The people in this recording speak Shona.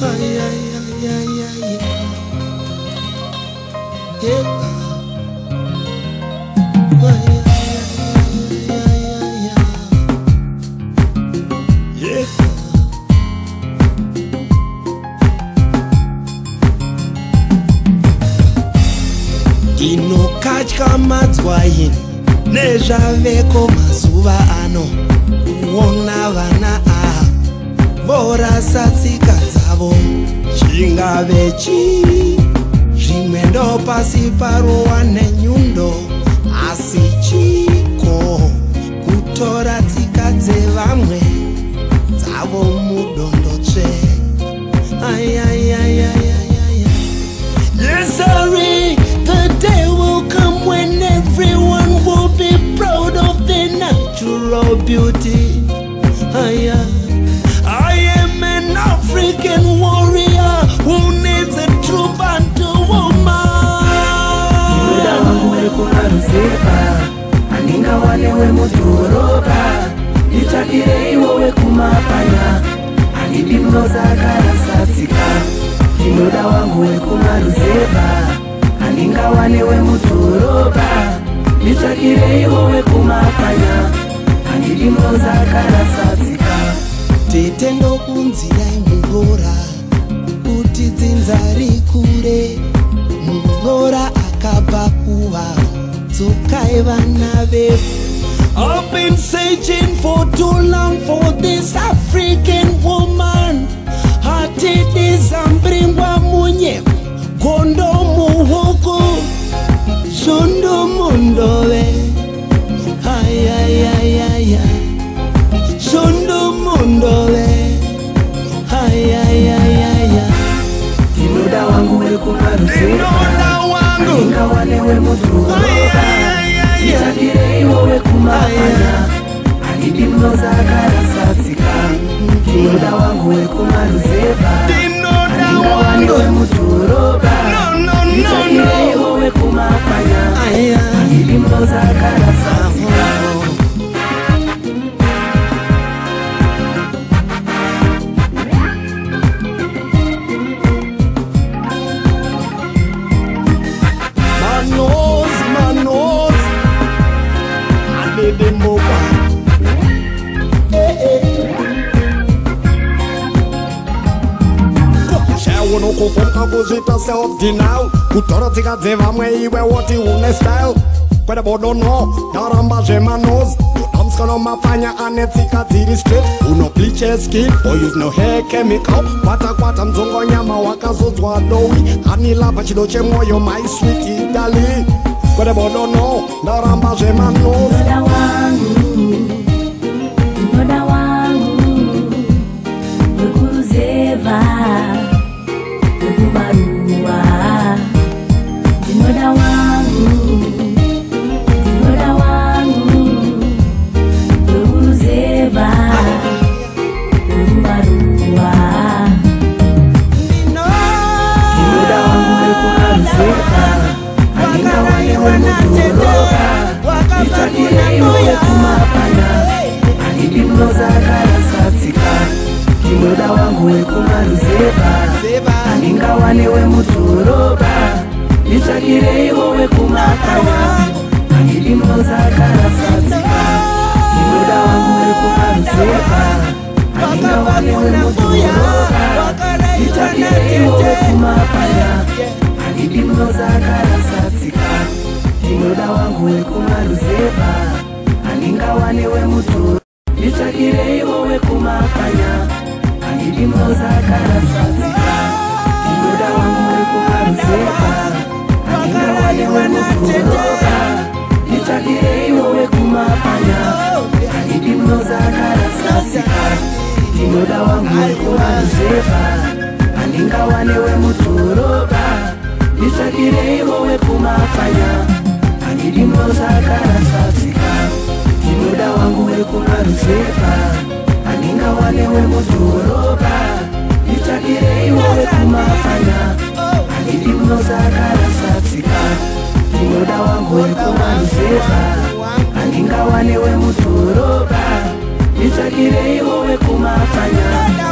Inokatya madzwaini nezvaveko mazuva ano kuona vana vorasa tsika dzavo chingave chii zvimwe ndo pasi parowa nenyundo asi chiko kutora tsika dzevamwe dzavo mudondotsve yes sorry the day will come when everyone will be proud of their natural beauty. I am an African warrior who needs a true Bantu woman. Ndinoda wangu wekumaruzeva, andinga wane wemudhorobha. Nditsvakire iwo wekumapanya, handidi munozagara satsika. Ndinoda wangu wekumaruzeva, andinga wane wemudhorobha. Nditsvakire iwo wekumapanya, handidi munozagara satsika. Tete ndokunzirai murora kuti dzinza rikure, murora akabva kuva dzokai vana vedu. I've been searching for too long for this African woman. Hatidi zambringwa munye gondo muhoko shondo mondove shondo mondove Ndinoda wangu wekumaruzeva, andinga wane wemudhorobha. Nditsvakire iwo wekumapanya, handidi munozagara satsika. Ndinoda wangu wekumaruzeva, andinga wane wemudhorobha. Nditsvakire iwo wekumapanya, handidi munozagara satsika. Manos, I need the mobile. Unokufonka kuzvita self-denial, kutora tsika dzevamwe iwe woti une style. Kwete bodono, ndaramba zvemanos, unomskano mapfanya ane tsika dziri straight. Uno bleach skin, or use no hair chemical. Kwata mdzongo nyama wakazodzwa dowi, hani lava chido chemwoyo my sweet darling. Kwete bodono, ndaramba zvemanos. Ndinoda wangu wekuruzeva, wekumaruwa. Ndinoda wangu wekuruzeva, wekumaruwa. Ndinoda wangu wekumaruzeva, andinga wane wemudhorobha. Nditsvakire iwo wekumapanya, handidi munozagara satsika. Ndinoda wangu wekumaruzeva, andinga wane wemudhorobha. Nditsvakire iwo wekumapanya, handidi munozagara satsika. Ndinoda wangu wekumaruzeva, andinga wane wemudhorobha. Nditsvakire iwo wekumapanya, handidi munozagara satsika. Ndinoda wangu wekumaruzeva, andinga wane wemudhorobha. Nditsvakire iwo wekumapanya, handidi munozagara satsika. Ndinoda wangu wekumaruzeva, andinga wane wemudhorobha. Nditsvakire iwo wekumapanya, handidi munozagara satsika. Ndinoda wangu wekumaruzeva, andinga wane wemudhorobha. Nditsvakire iwo wekumapanya, handidi munozagara satsika. Ndinoda wangu wekumaruzeva, andinga wane wemudhorobha. Nditsvakire iwo wekumapanya, handidi munozagara satsika. Ndinoda wangu wekumaruzeva, andinga wane wemudhorobha. Nditsvakire iwo wekumapanya,